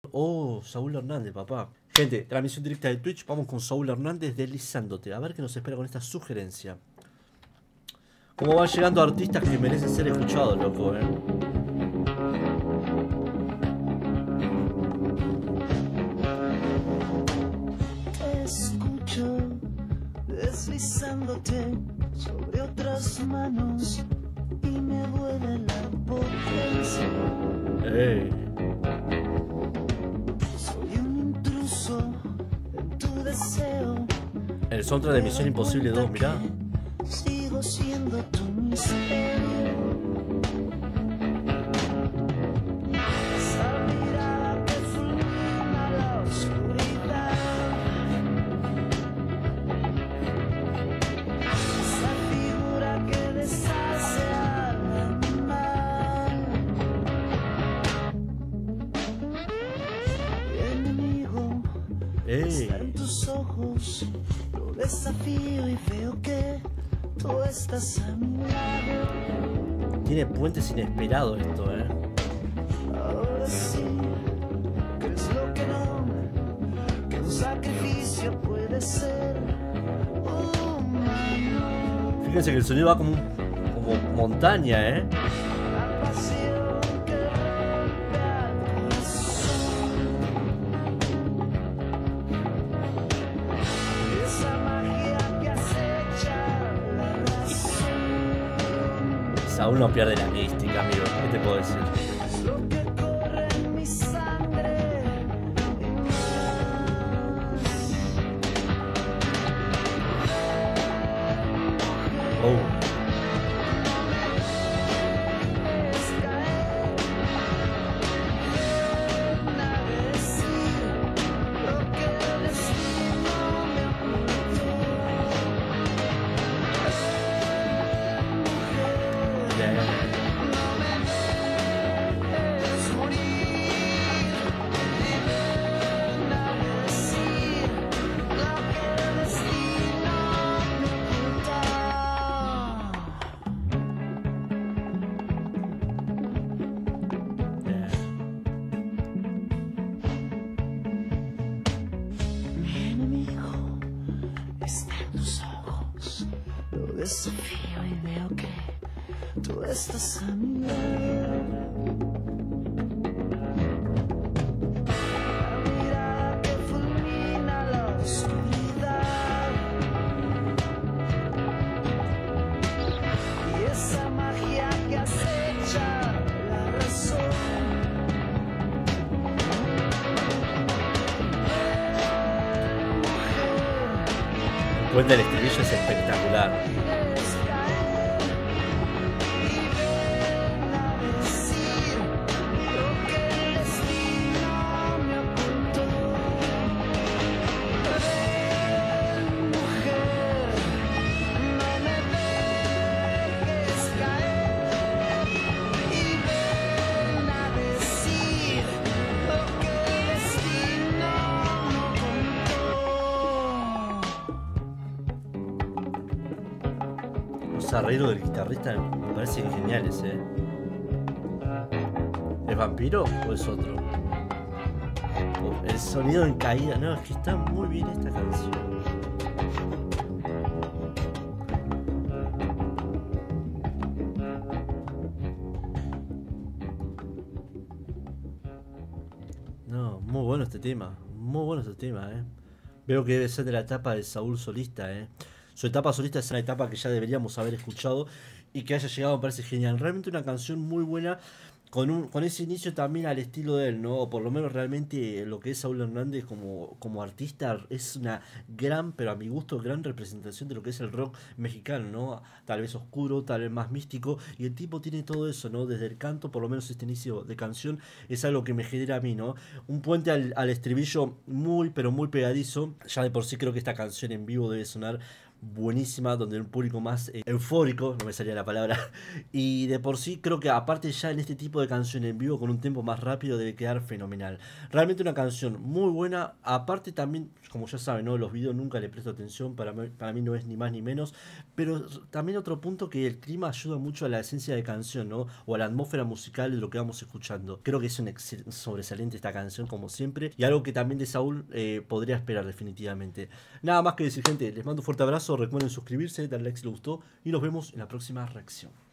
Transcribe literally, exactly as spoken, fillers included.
Oh, Saúl Hernández, papá. Gente, transmisión directa de Twitch. Vamos con Saúl Hernández deslizándote. A ver qué nos espera con esta sugerencia. Cómo van llegando artistas que merecen ser escuchados, loco, eh. Te escucho deslizándote sobre otras manos y me duele la potencia. Ey. Soy un intruso en tu deseo. El soundtrack de Misión Imposible dos, mirá. Sigo siendo tu misterio. Esa mirada que fulmina la oscuridad. Esa figura que deshace al animal. Mi enemigo está en tus ojos. Lo desafío y veo que tú estás a mi lado. Tiene puentes inesperados esto, eh. Ahora sí, ¿qué es lo que no? Que un sacrificio puede ser humano. Fíjense que el sonido va como, como montaña, eh. La pasión que rompe al corazón. Esa magia que acecha la razón. Saúl no pierde la mística, amigo. ¿Qué te puedo decir? Es lo que corre en mi sangre y más. Oh. Es caer, ven a decir lo que el destino me ocultó. Yeah. No me dejes morir y ven a decir lo que el destino me oculta. Yeah. Mi enemigo está en tus ojos. Lo desafío y veo que tú estás a mi lado. La mirada que fulmina la oscuridad. Y esa magia que acecha la razón. El puente del estribillo es espectacular. Es caer y ven a decir lo que el destino me ocultó. Ven, mujer, no me dejes caer y ven a decir lo que el destino no contó. Los arreglos del guitarrista me parecen geniales, eh. ¿Es vampiro o es otro? Oh, el sonido en caída, no, es que está muy bien esta canción. No, muy bueno este tema, muy bueno este tema, eh. Veo que debe ser de la etapa de Saúl solista, eh. Su etapa solista es una etapa que ya deberíamos haber escuchado y que haya llegado me parece genial. Realmente una canción muy buena, con, un, con ese inicio también al estilo de él, ¿no? O por lo menos realmente lo que es Saúl Hernández como, como artista es una gran, pero a mi gusto, gran representación de lo que es el rock mexicano, ¿no? Tal vez oscuro, tal vez más místico, y el tipo tiene todo eso, ¿no? Desde el canto, por lo menos este inicio de canción, es algo que me genera a mí, ¿no? Un puente al, al estribillo muy, pero muy pegadizo. Ya de por sí creo que esta canción en vivo debe sonar buenísima, donde un público más eh, eufórico, no me salía la palabra, y de por sí creo que aparte ya en este tipo de canción en vivo con un tempo más rápido debe quedar fenomenal. Realmente una canción muy buena, aparte también, como ya saben, ¿no? Los videos nunca le presto atención, para mí, para mí no es ni más ni menos, pero también otro punto que el clima ayuda mucho a la esencia de canción, ¿no? O a la atmósfera musical de lo que vamos escuchando. Creo que es un sobresaliente esta canción como siempre, y algo que también de Saúl eh, podría esperar definitivamente. Nada más que decir, gente, les mando un fuerte abrazo, recuerden suscribirse, darle like si les gustó y nos vemos en la próxima reacción.